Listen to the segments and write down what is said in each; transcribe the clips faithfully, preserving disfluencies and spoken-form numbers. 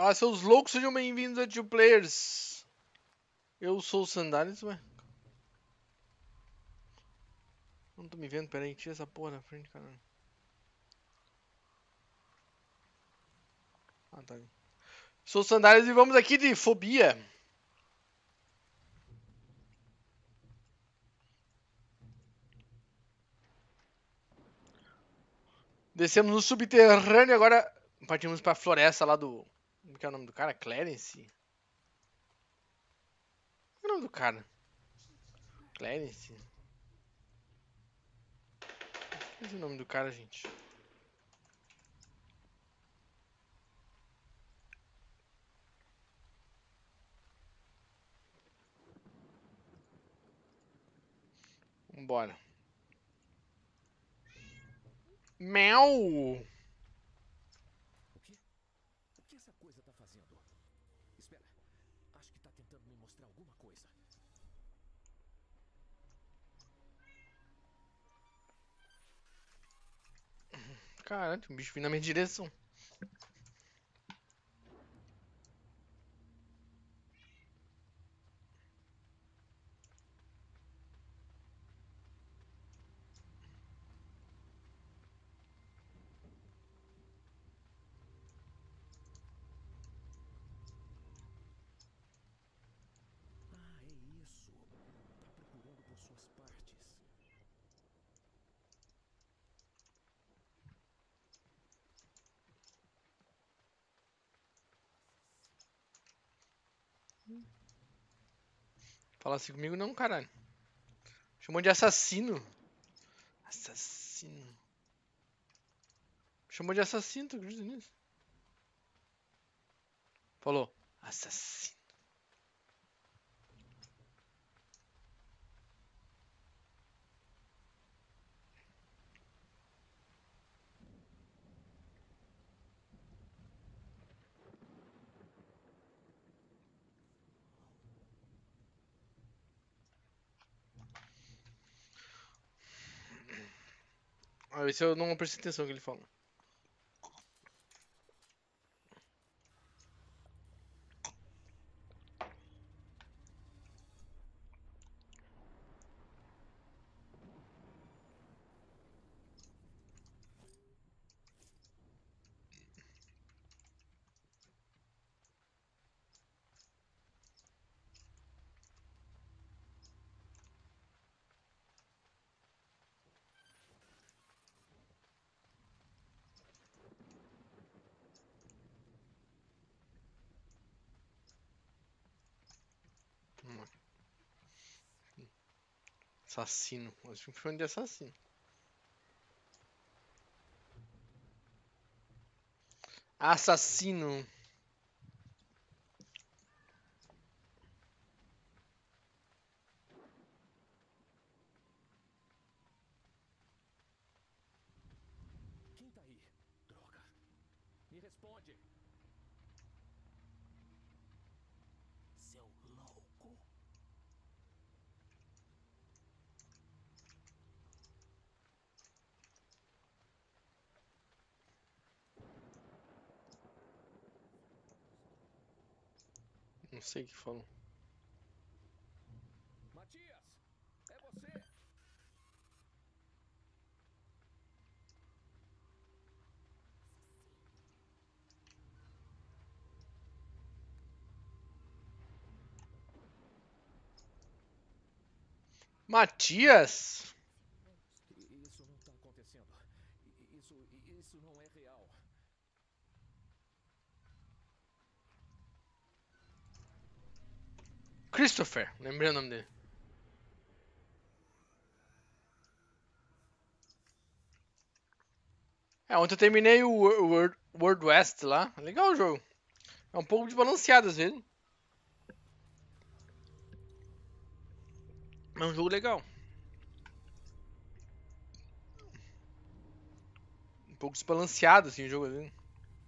Ah, seus loucos, sejam bem-vindos a Two Players. Eu sou o Sandalis, ué. Não tô me vendo, peraí, tira essa porra da frente, caralho. Ah, tá ali. Sou o Sandalis e vamos aqui de fobia. Descemos no subterrâneo e agora partimos pra floresta lá do... Como que é o nome do cara? Clarence? Qual é o nome do cara? Clarence? Esse é o nome do cara, gente. Vambora. Mel! O quê? O que essa coisa tá fazendo? Espera, acho que tá tentando me mostrar alguma coisa. Caralho, o bicho vindo na minha direção. Ah, é isso. Tá procurando por suas partes. Fala assim comigo não, caralho. Chamou de assassino. Assassino. Chamou de assassino, tu acredita nisso? Falou. Assassino. Ah, esse eu não prestei atenção no que ele falou. Assassino. Acho que foi um de assassino. Assassino. Quem tá aí? Droga. Me responde. Seu louco. Não sei o que falou. Matias! É você! Matias? I- Isso não tá acontecendo. I- Isso, isso não é real. Christopher. Lembrei o nome dele. É, ontem eu terminei o World, World West lá. Legal o jogo. É um pouco desbalanceado às vezes. Mas é um jogo legal. Um pouco desbalanceado assim o jogo às vezes.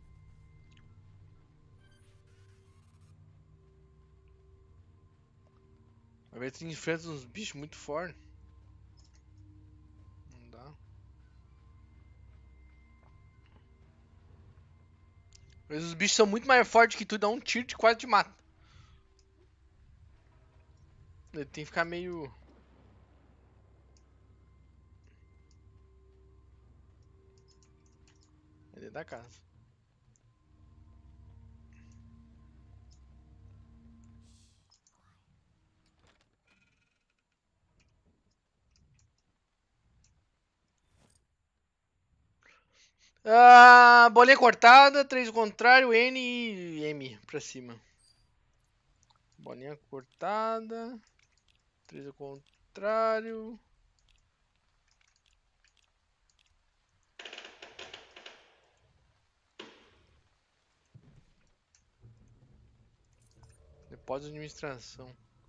Às vezes tu enfrenta uns bichos muito fortes. Não dá. Mas os bichos são muito mais fortes que tu, dá um tiro e quase te mata. Ele tem que ficar meio... É dentro da casa. Ah, bolinha cortada, três ao contrário, N e M pra cima. Bolinha cortada, três ao contrário. Depósito de administração.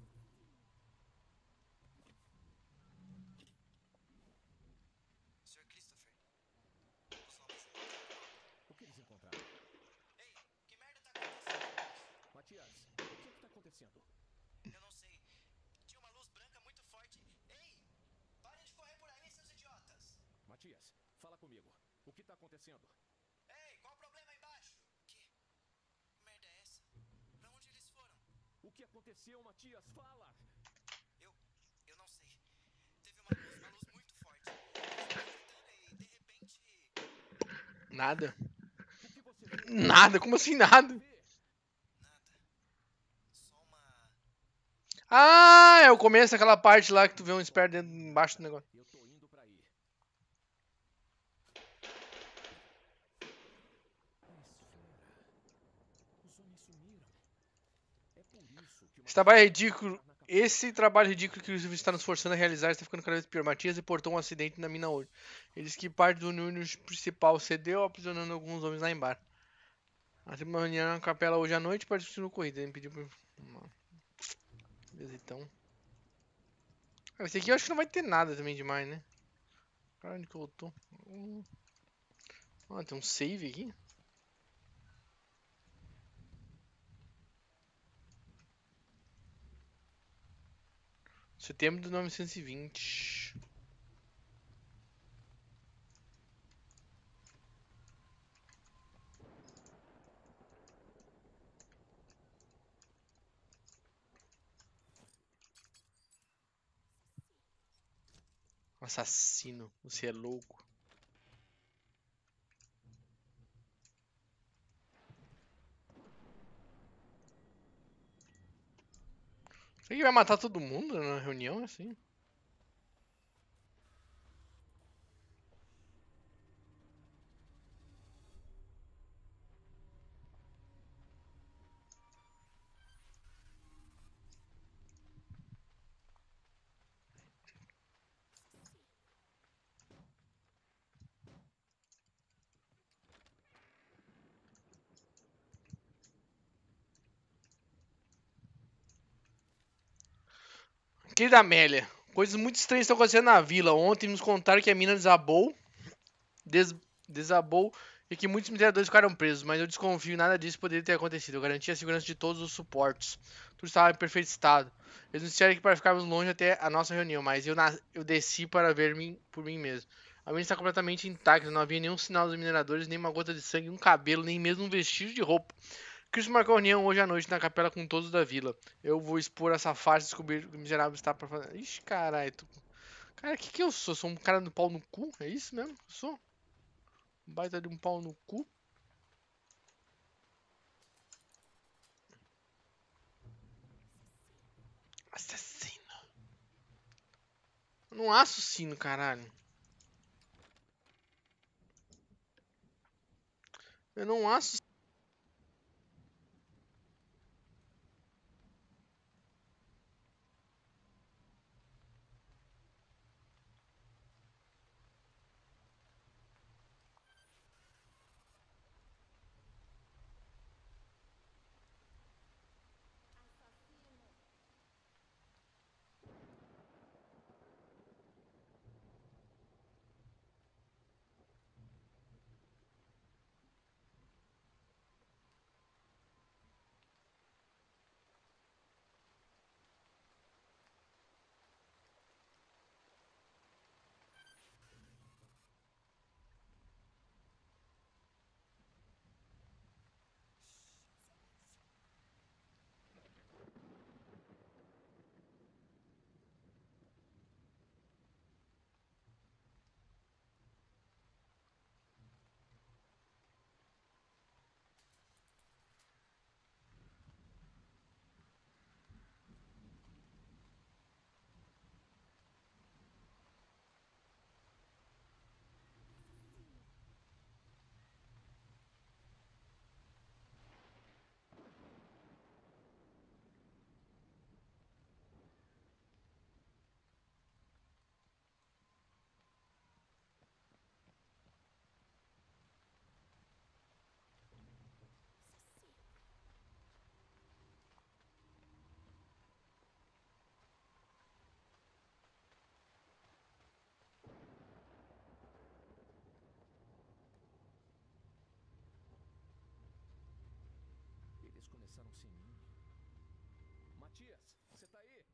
senhor Christopher, os homens não. O que eles encontraram? Ei, que merda tá acontecendo? Matias, o que é que tá acontecendo? Eu não sei. Tinha uma luz branca muito forte. Ei, parem de correr por aí, seus idiotas. Matias, fala comigo. O que tá acontecendo? Ei, qual o problema aí embaixo? Que merda é essa? Pra onde eles foram? O que aconteceu, Matias? Fala! Eu... eu não sei. Teve uma luz, uma luz muito forte. E de repente... Nada. O que você viu? Nada? Como assim nada? Nada. Só uma... Ah, é o começo daquela parte lá que tu vê um esperto dentro, embaixo do negócio. Eu tô indo pra aí. Esfera. Os homens sumiram. É por isso que o Esse trabalho é Matias ridículo. tá na capital. Esse trabalho ridículo que o Silvio está nos forçando a realizar está ficando cada vez pior. Matias reportou um acidente na mina hoje. Ele disse que parte do núcleo principal cedeu, aprisionando alguns homens lá embaixo. Há uma reunião na capela hoje à noite para discutir a corrida. Ele pediu pra... Beleza, então. Ah, esse aqui eu acho que não vai ter nada também demais, né? Cara, onde que eu tô? Hum. Ah, tem um save aqui. Setembro de mil novecentos e vinte. Assassino, você é louco. Será que vai matar todo mundo na reunião assim? Querida Amélia, coisas muito estranhas estão acontecendo na vila. Ontem nos contaram que a mina desabou, des- desabou e que muitos mineradores ficaram presos, mas eu desconfio que nada disso poderia ter acontecido. Eu garanti a segurança de todos os suportes. Tudo estava em perfeito estado. Eles nos disseram que para ficarmos longe até a nossa reunião, mas eu, na- eu desci para ver mim, por mim mesmo. A mina está completamente intacta, não havia nenhum sinal dos mineradores, nem uma gota de sangue, um cabelo, nem mesmo um vestígio de roupa. Cristo marcou reunião hoje à noite na capela com todos da vila. Eu vou expor essa farsa e descobrir o que o miserável está para fazer. Ixi, caralho. Tu... Cara, o que que eu sou? Sou um cara do pau no cu? É isso mesmo? Eu sou? Um baita de um pau no cu? Assassino. Eu não assassino, caralho. Eu não assassino. interessaram-se em mim. Matias, você tá aí?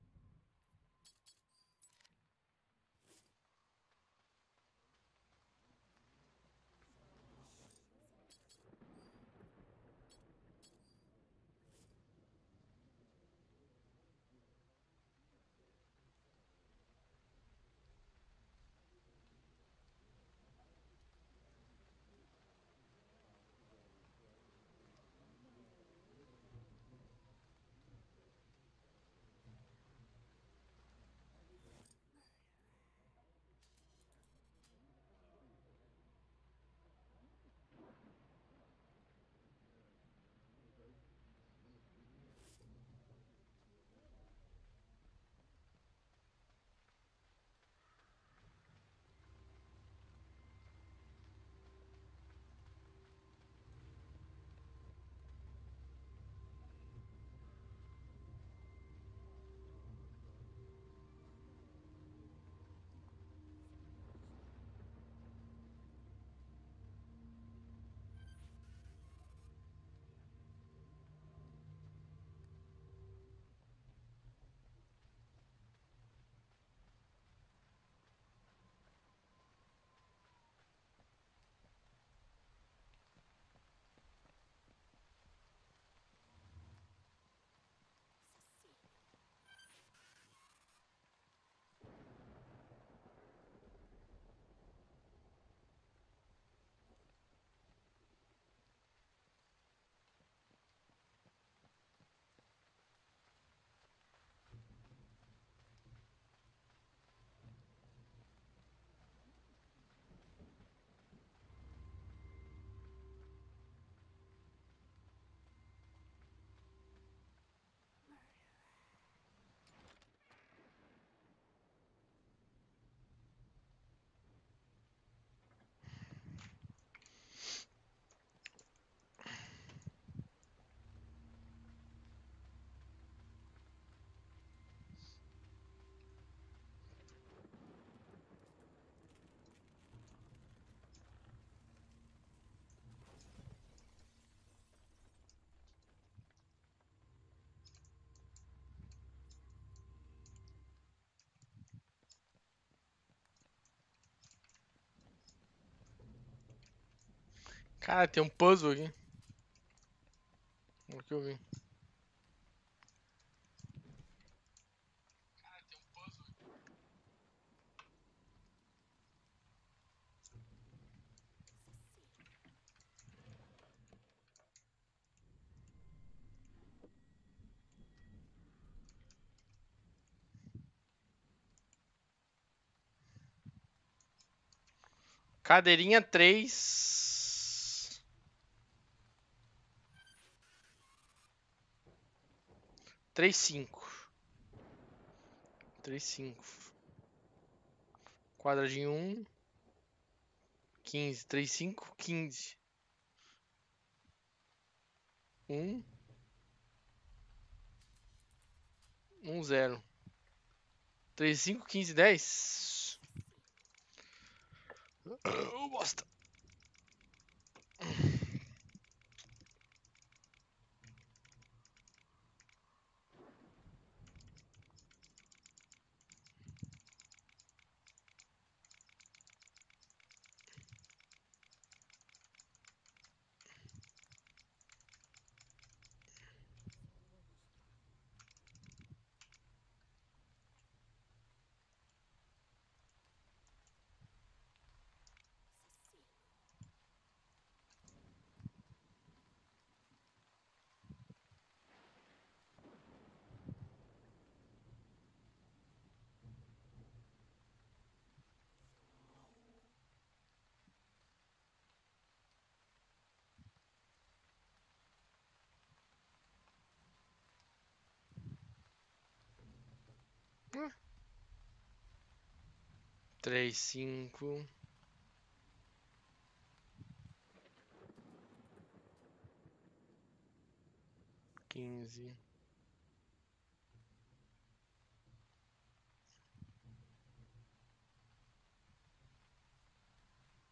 Cara, tem um puzzle aqui. O que eu vi. Cadeirinha três. Três, cinco. Três, cinco. Quadradinho um. Quinze. Três, cinco. Quinze. Um. Um, zero. Três, cinco, quinze, dez. Ô, bosta. Três, cinco. Quinze.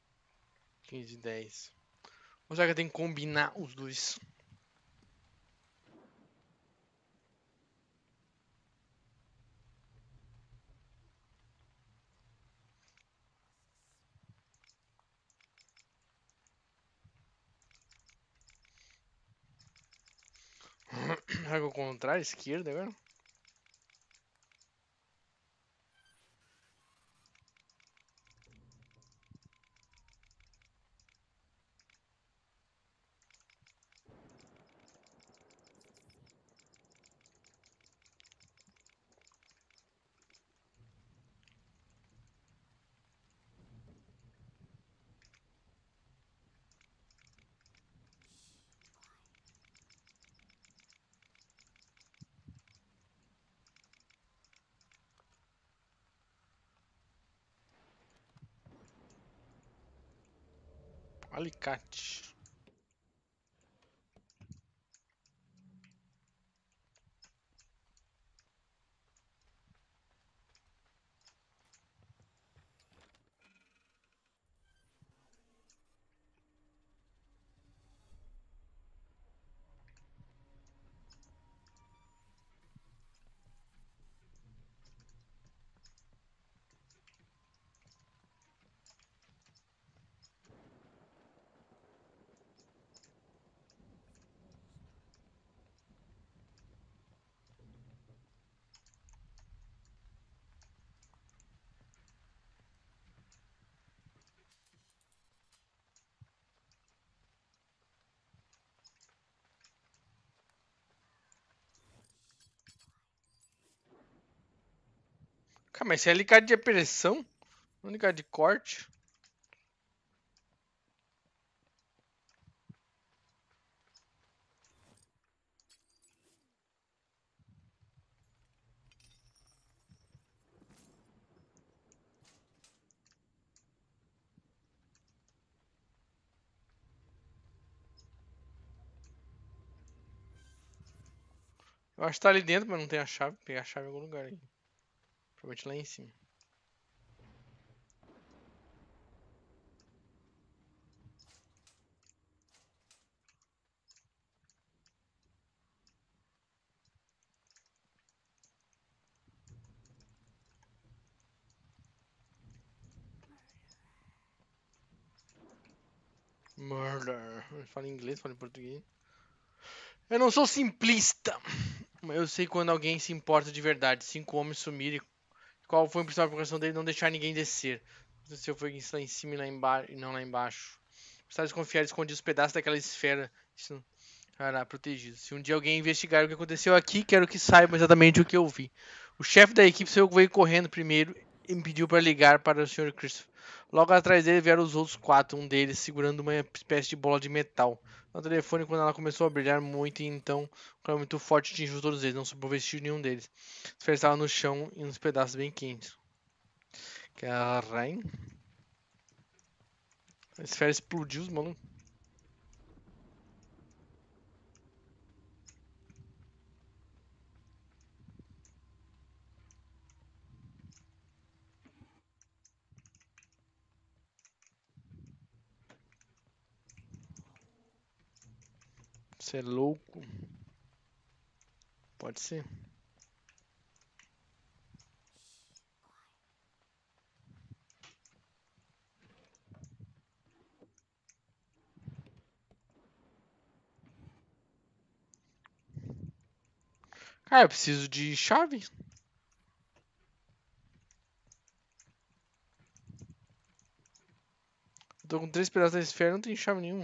Quinze, dez. Ou será que eu tenho que combinar os dois? Será que é o contrário? Esquerda agora? Alicate. Cara, mas se é alicate de pressão, não é alicate de corte. Eu acho que tá ali dentro, mas não tem a chave. Pegar a chave em algum lugar aí. Provavelmente lá em cima. Murder. Fala em inglês, fala em português. Eu não sou simplista, mas eu sei quando alguém se importa de verdade. Cinco homens sumiram. Qual foi a principal preocupação dele? Não deixar ninguém descer. Se eu foi lá em cima e lá embaixo, e não lá embaixo. Precisava desconfiar, escondia os pedaços daquela esfera. Isso, cara, protegido. Se um dia alguém investigar o que aconteceu aqui, quero que saibam exatamente o que eu vi. O chefe da equipe saiu veio correndo primeiro e me pediu para ligar para o senhor Christopher. Logo atrás dele vieram os outros quatro, um deles segurando uma espécie de bola de metal. No telefone, quando ela começou a brilhar muito, e então um calor muito forte atingiu todos eles, não sobrou vestígio nenhum deles. A esfera estava no chão e uns pedaços bem quentes. Caralho. A esfera explodiu, os malucos. Você é louco. Pode ser. Cara, eu preciso de chave. Eu tô com três pedaços da esfera, não tem chave nenhuma.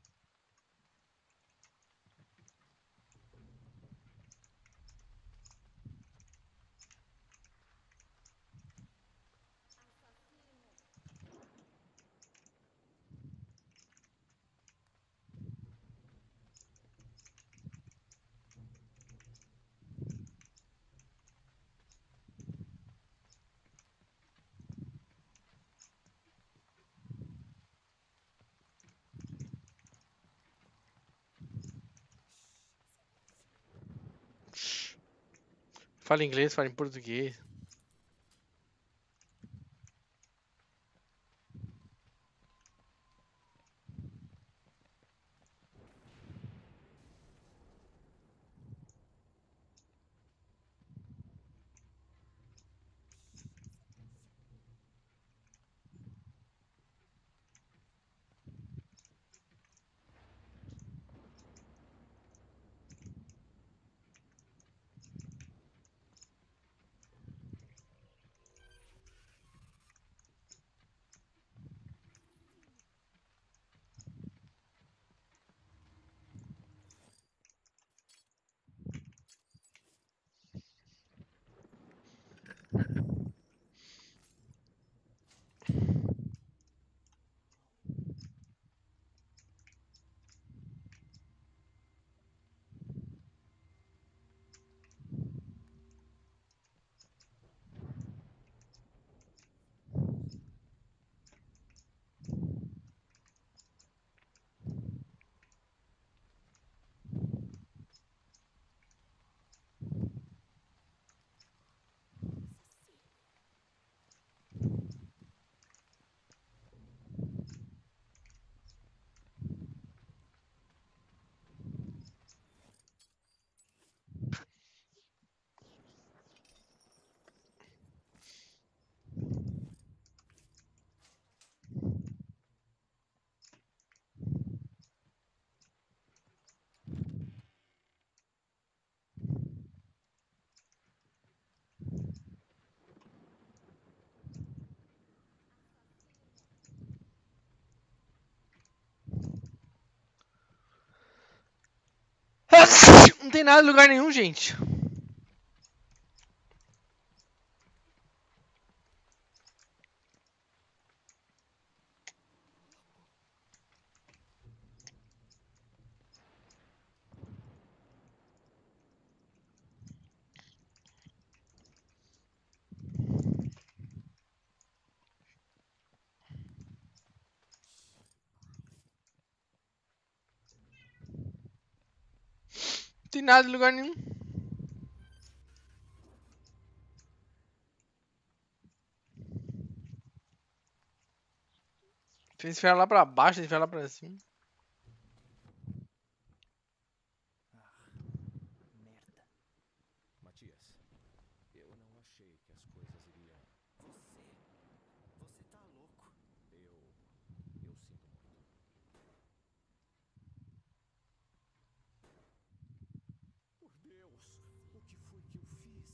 Fala inglês, fala em português. tem nada em lugar nenhum, gente. Não tem nada em lugar nenhum. Tem que enfiar lá pra baixo, tem que enfiar lá pra cima. Merda. Matias, eu não achei que as coisas iriam. Você. Você tá louco. Eu. Eu sinto muito. Por Deus, o que foi que eu fiz?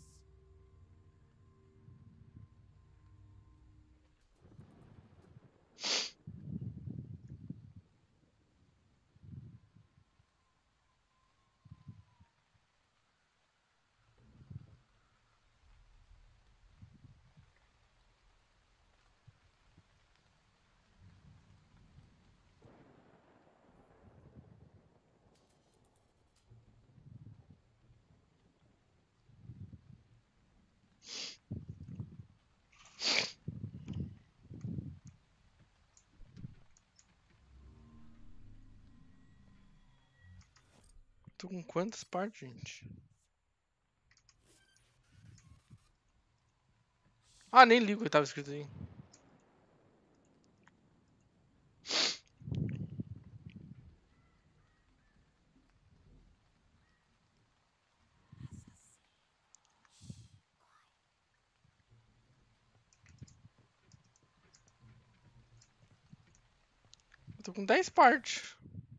Tô com quantas partes, gente? Ah, nem li o que tava escrito aí. Eu tô com dez partes.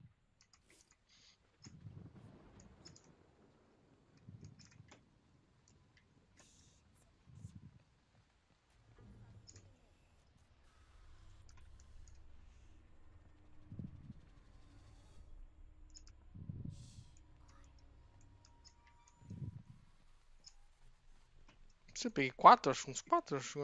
Você peguei quatro? Acho que uns quatro. Acho.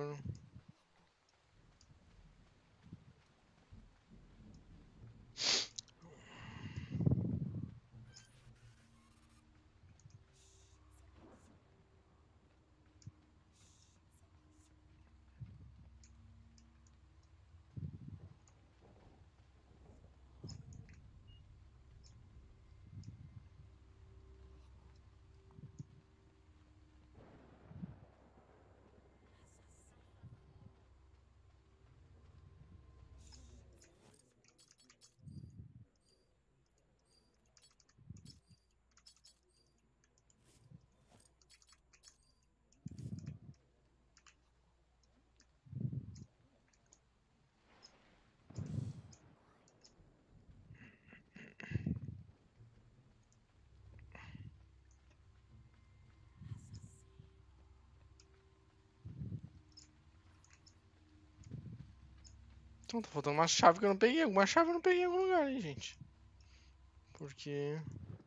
Então tá faltando uma chave que eu não peguei. Alguma chave eu não peguei em algum lugar, hein, gente. Porque.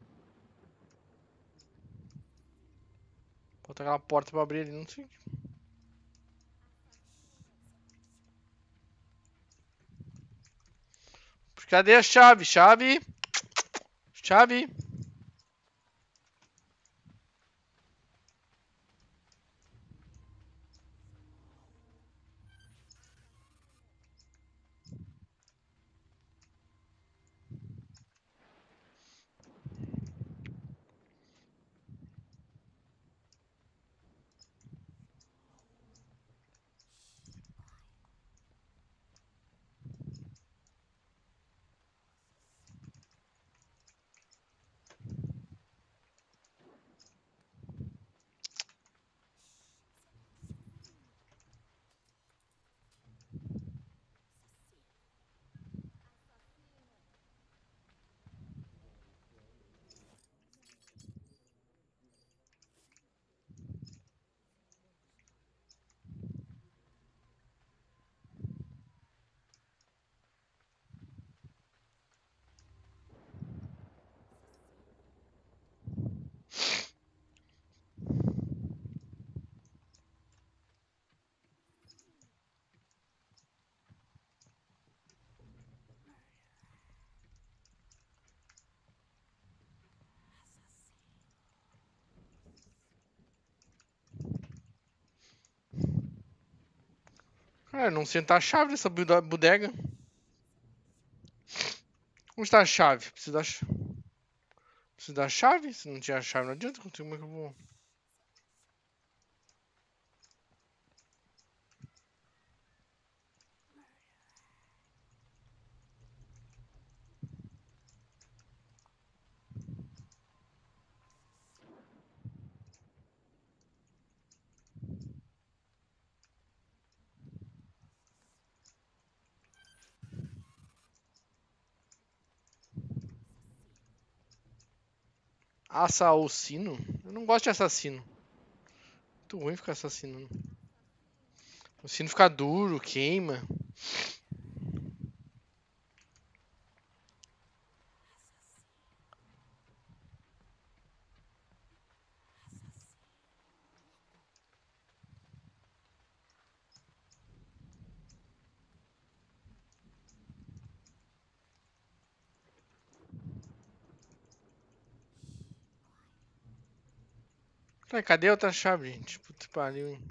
Falta aquela porta pra abrir ali, não sei. Cadê a chave? Chave? Chave? Ah, não sei onde tá a chave dessa buda- bodega. Onde tá a chave? Preciso da, ch- preciso da chave? Se não tiver a chave, não adianta. Como é que eu vou... Assassino? Eu não gosto de assassino. Muito ruim ficar assassino. O sino fica duro, queima. Tá, cadê a outra chave, gente? Puta que pariu, hein?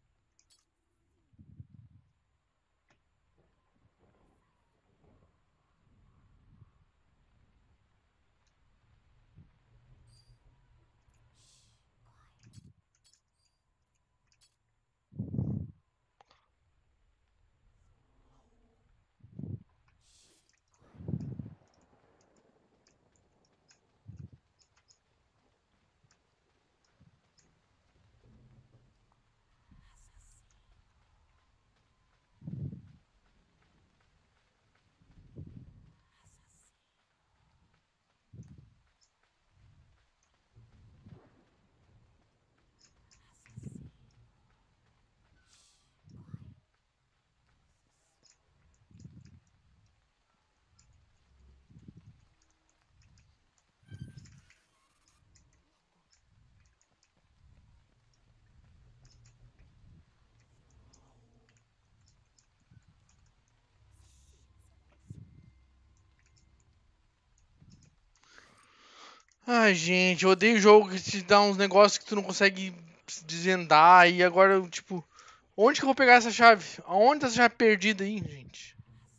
Ai, gente, eu odeio jogo que te dá uns negócios que tu não consegue desvendar. E agora, tipo, onde que eu vou pegar essa chave? Aonde tá essa chave perdida aí, gente?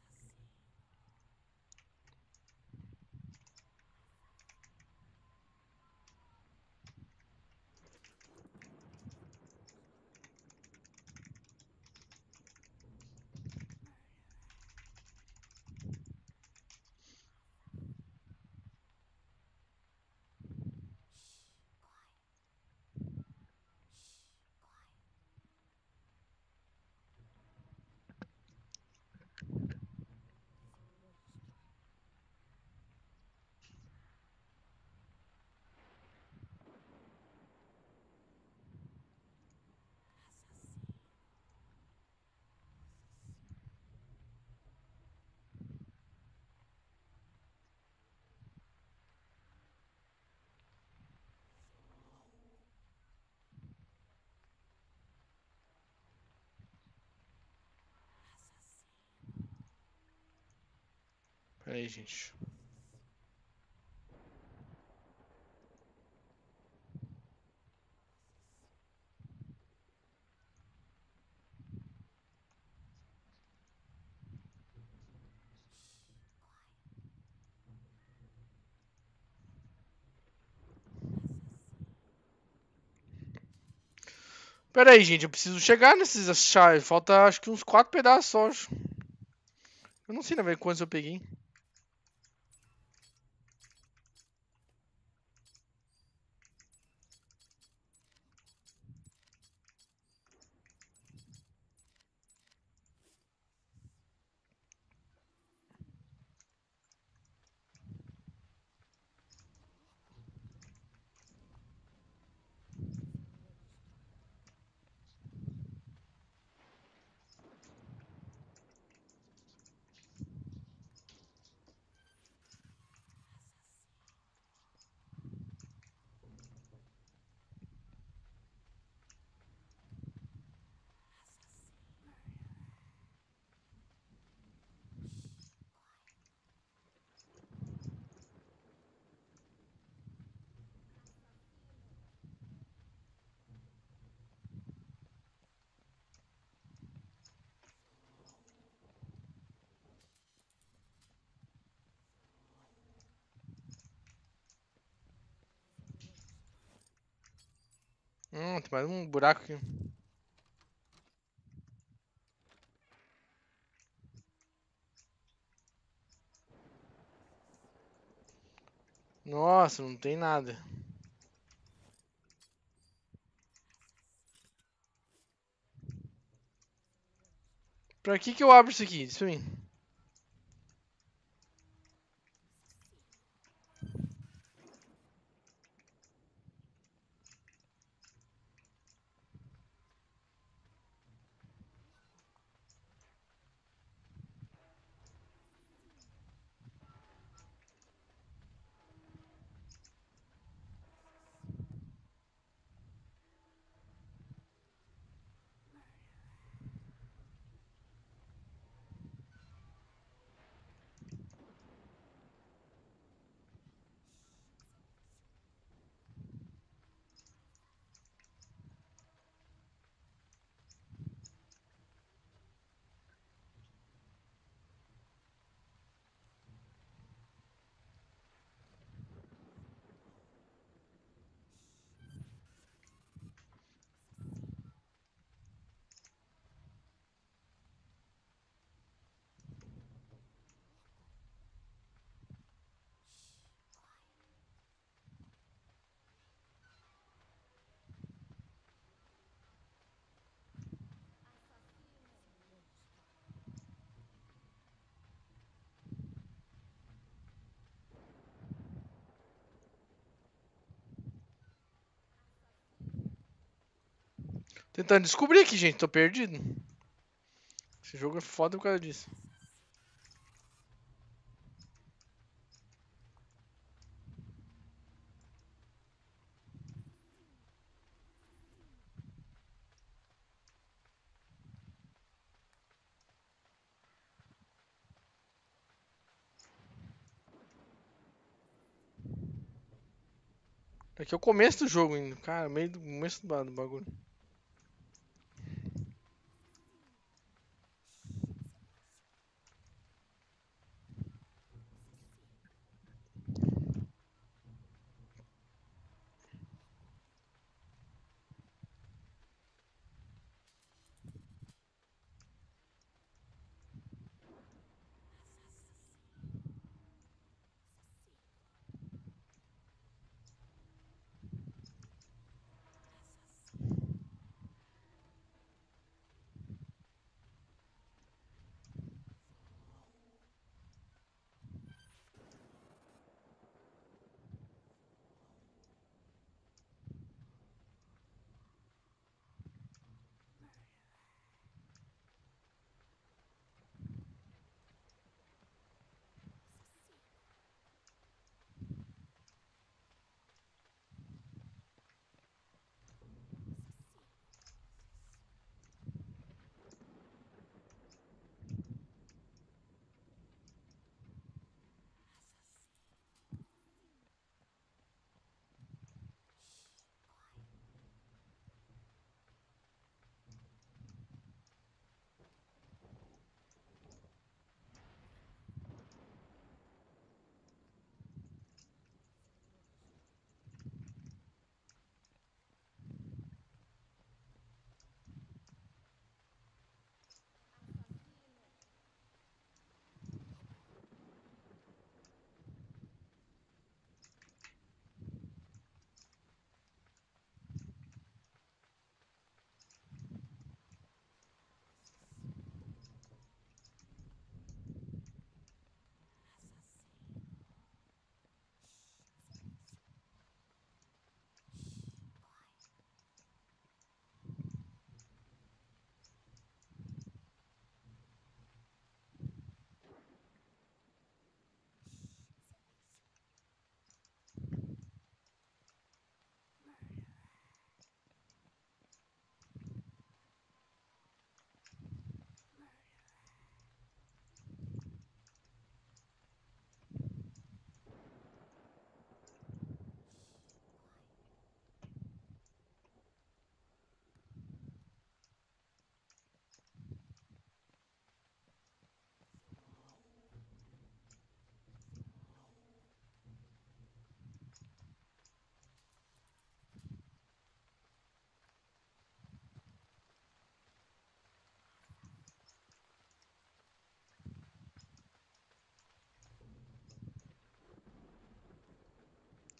Pera aí, gente. Pera aí, gente, eu preciso chegar nesses chaves. Falta acho que uns quatro pedaços só. acho. Eu não sei, na verdade, quantos eu peguei. Hum, tem mais um buraco aqui. Nossa, não tem nada. Pra que que eu abro isso aqui? Diz pra mim. Tentando descobrir aqui, gente. Tô perdido. Esse jogo é foda por causa disso. Aqui é o começo do jogo ainda. Cara, meio do começo do ba- do bagulho.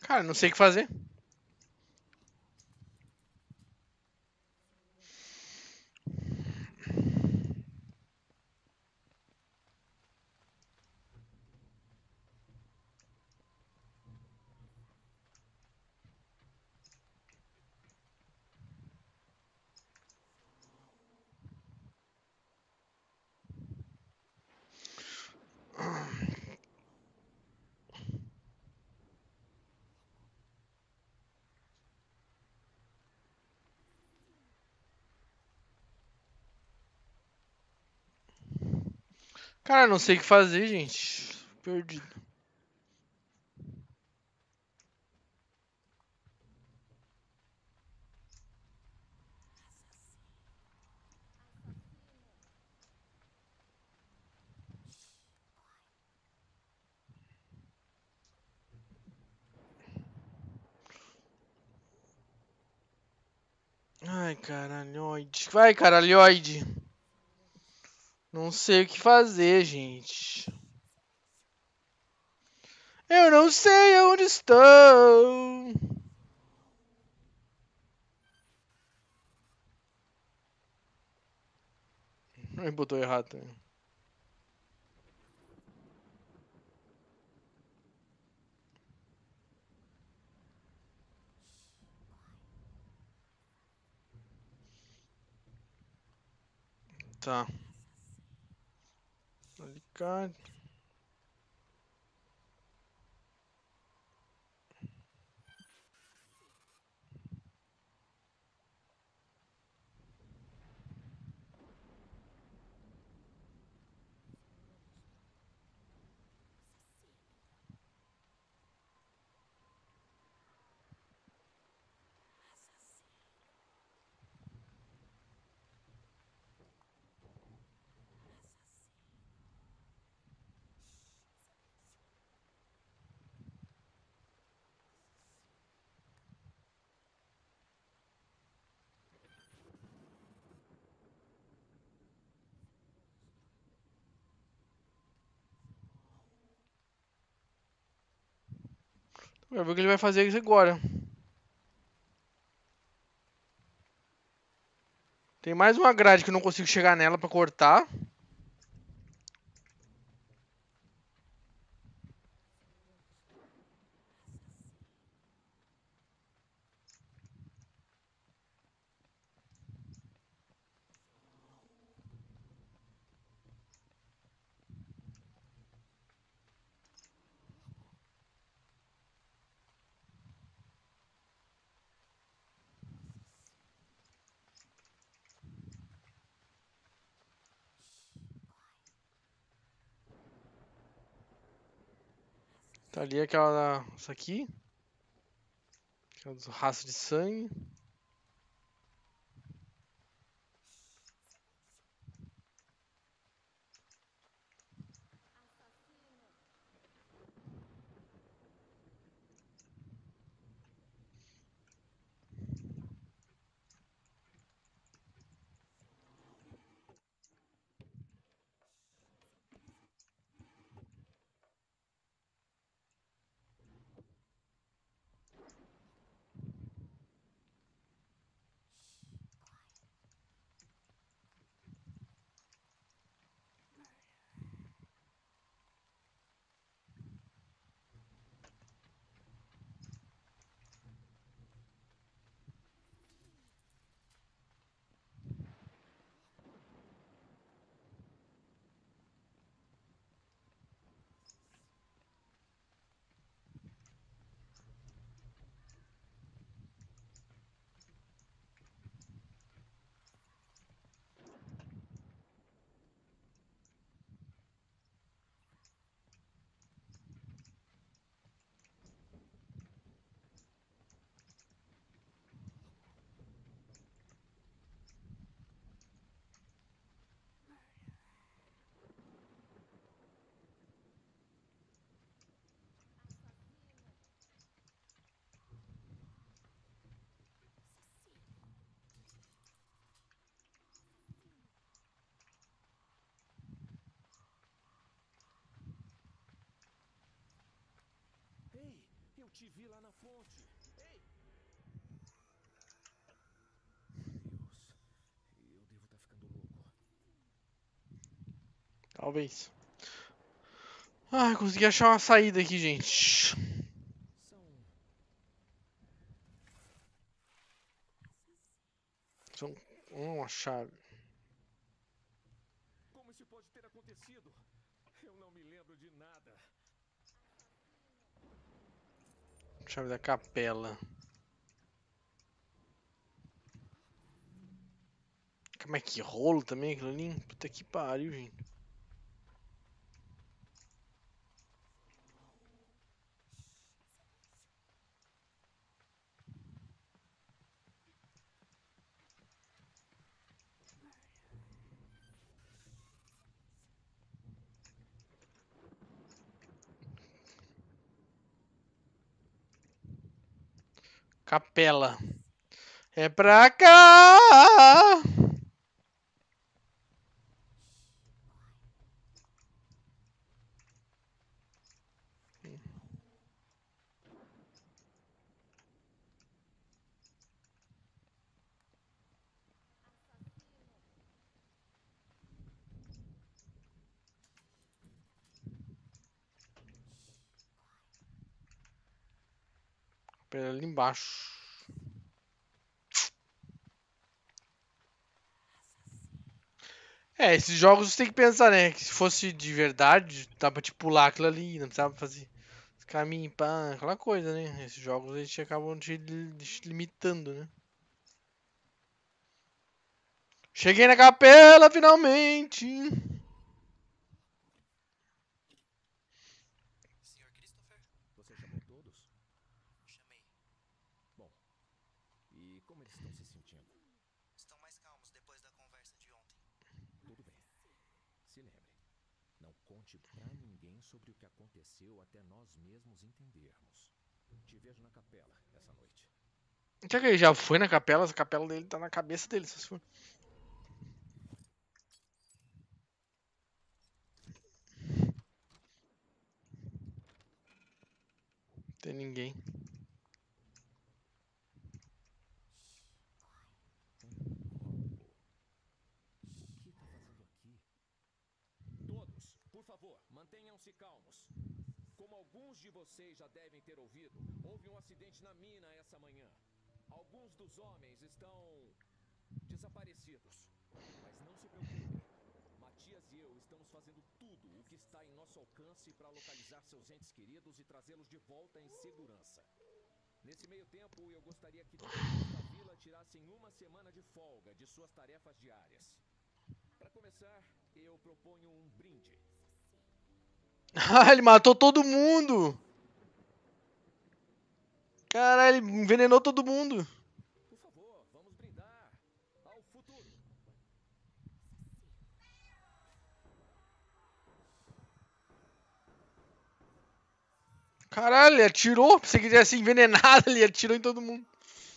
Cara, não sei o que fazer. Cara, não sei o que fazer, gente. Perdido. Ai, caralhoide. Vai, caralhoide. Não sei o que fazer, gente. Eu não sei onde estou. Ai, botou errado também. Tá. Alicate. Vai ver o que ele vai fazer isso agora. Tem mais uma grade que eu não consigo chegar nela pra cortar. Tá ali aquela... Essa aqui. Que é o rastro de sangue. Eu te vi lá na fonte. Ei! Deus, eu devo estar ficando louco. Talvez. Ai, consegui achar uma saída aqui, gente. São... São uma chave. Como isso pode ter acontecido? Eu não me lembro de nada. Chave da capela. Como é que rolo também aquilo ali? Puta que pariu, gente. Capela. É pra cá! Capela ali embaixo. É, esses jogos você tem que pensar, né? Que se fosse de verdade, dá pra te pular aquilo ali, não precisava fazer caminho, pá, aquela coisa, né? Esses jogos a gente acabam te, li- te limitando, né? Cheguei na capela, finalmente! senhor Christopher? Você chamou todos? Chamei. Bom, e como eles estão se sentindo? Estão mais calmos depois da conversa de ontem. Tudo bem. Se lembre, não conte pra ninguém sobre o que aconteceu até nós mesmos entendermos. Te vejo na capela essa noite. Será que ele já foi na capela? Essa capela dele tá na cabeça dele, se for. Não tem ninguém. O que está fazendo aqui? Todos, por favor, mantenham-se calmos. Como alguns de vocês já devem ter ouvido, houve um acidente na mina essa manhã. Alguns dos homens estão desaparecidos. Mas não se preocupe. Matias e eu estamos fazendo tudo o que está em nosso alcance para localizar seus entes queridos e trazê-los de volta em segurança. Nesse meio tempo, eu gostaria que todos da vila tirassem uma semana de folga de suas tarefas diárias. Para começar, eu proponho um brinde. Ah, ele matou todo mundo! Caralho, ele envenenou todo mundo! Por favor, vamos brindar ao futuro. Caralho, ele atirou. Se ele quisesse envenenado, ele atirou em todo mundo.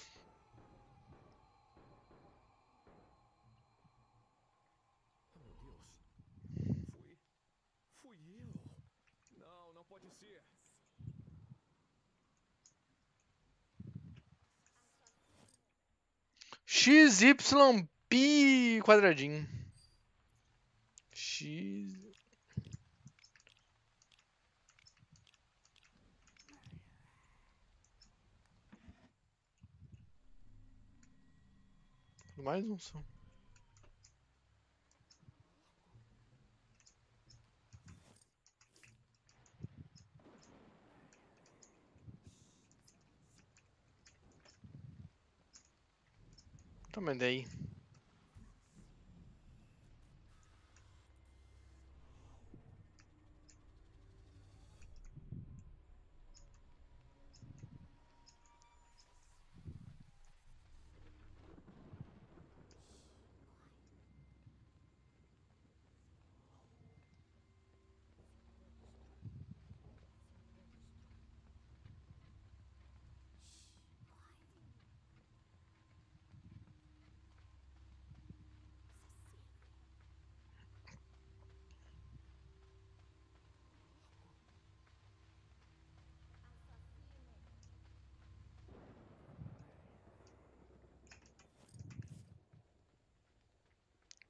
Oh, meu Deus. Fui. Fui eu. Não, não pode ser. X Y P quadradinho. X. Mais um som. Tá, mas daí.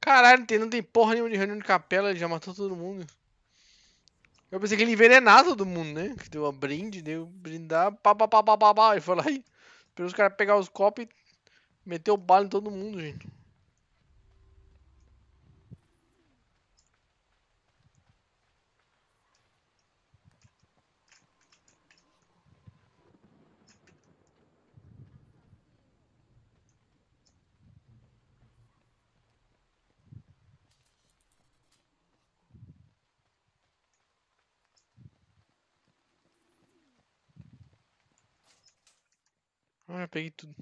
Caralho, não tem, não tem porra nenhuma de reunião de capela, ele já matou todo mundo. Eu pensei que ele ia envenenar todo mundo, né? Que deu uma brinde, deu brindar, pá, pá, pá, pá, pá, pá. E foi lá e esperou os caras pegar os copos e meter o bala em todo mundo, gente. Ah, já peguei tudo.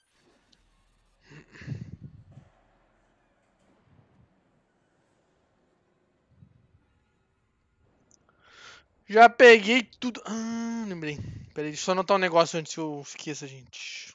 Já peguei tudo. Ah, lembrei. Pera aí, deixa eu só anotar um negócio antes que eu esqueça, gente.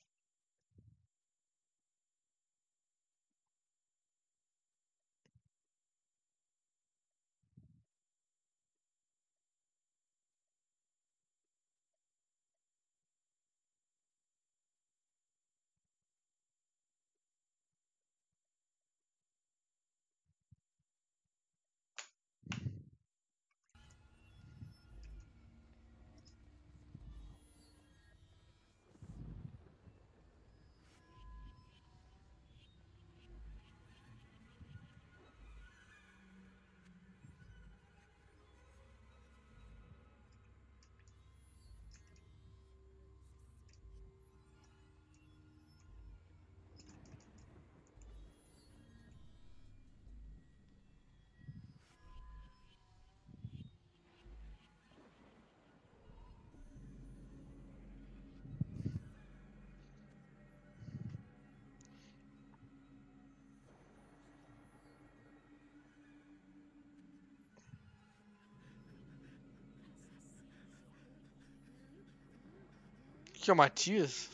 O que é o Matias?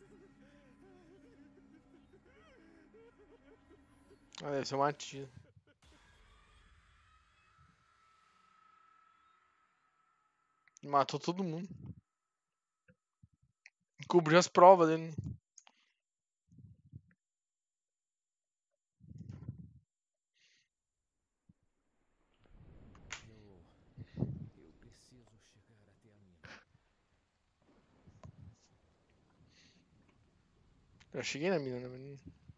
Ah, deve ser o Matias. Matou todo mundo. Cobriu as provas dele. Eu. Eu preciso chegar até a mina. Eu cheguei na mina, né?